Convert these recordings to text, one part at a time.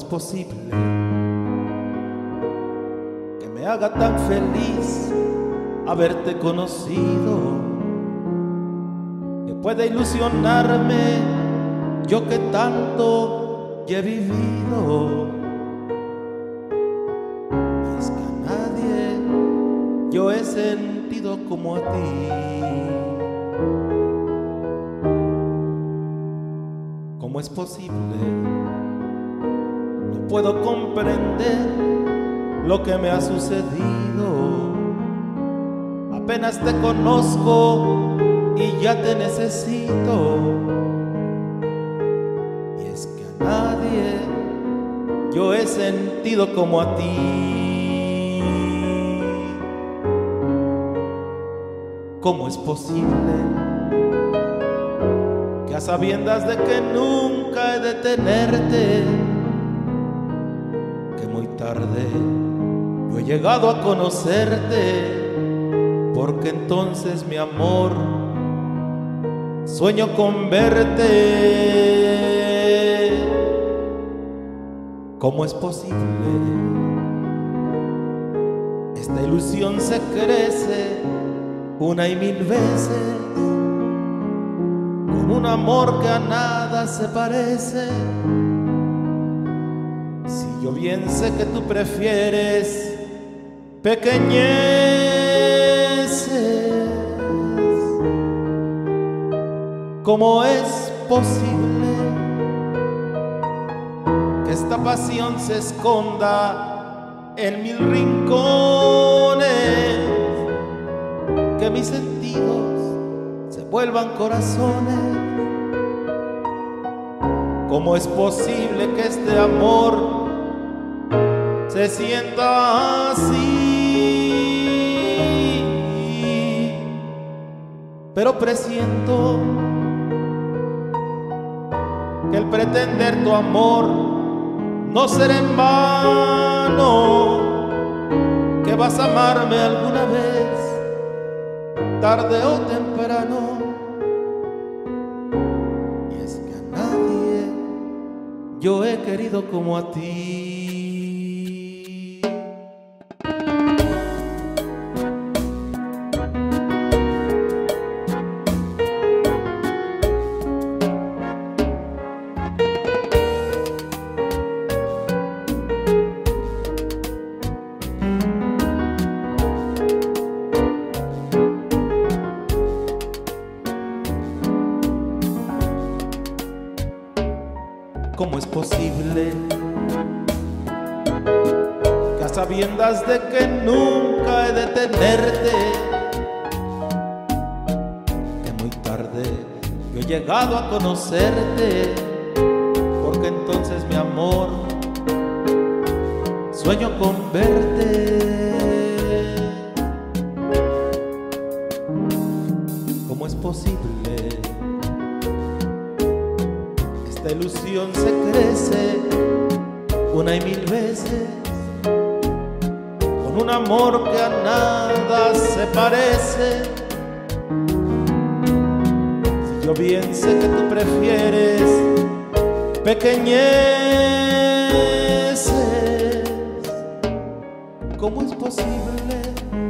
posible que me haga tan feliz haberte conocido? Que pueda ilusionarme yo que tanto ya he vivido. Y es que a nadie yo he sentido como a ti. ¿Cómo es posible? No puedo comprender lo que me ha sucedido. Apenas te conozco y ya te necesito. Y es que a nadie yo he sentido como a ti. ¿Cómo es posible que a sabiendas de que nunca he de tenerte, que muy tarde yo he llegado a conocerte? Porque entonces, mi amor, sueño con verte. ¿Cómo es posible? Esta ilusión se crece una y mil veces, con un amor que a nada se parece. Si yo bien sé que tú prefieres pequeñeces, ¿cómo es posible que esta pasión se esconda en mil rincones? Que mis sentidos se vuelvan corazones. ¿Cómo es posible que este amor se sienta así? Pero presiento que el pretender tu amor no será en vano, que vas a amarme alguna vez, tarde o temprano. Y es que a nadie yo he querido como a ti. ¿Cómo es posible que a sabiendas de que nunca he de tenerte, que muy tarde yo he llegado a conocerte? Porque entonces, mi amor, sueño con verte. ¿Cómo es posible? Esta ilusión se crece una y mil veces, con un amor que a nada se parece. Si yo bien sé que tú prefieres pequeñeces, ¿cómo es posible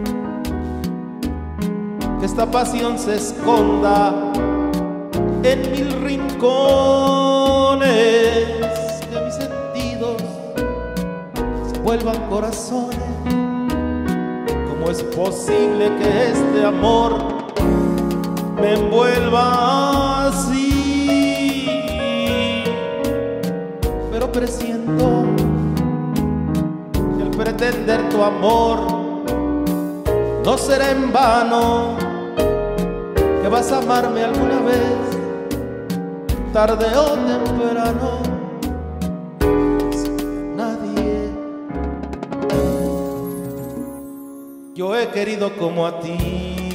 que esta pasión se esconda en mil rincones? Que mis sentidos se vuelvan corazones. ¿Cómo es posible que este amor me envuelva así? Pero presiento que el pretender tu amor no será en vano, que vas a amarme alguna vez, tarde o temprano. Es que nadie yo he querido como a ti.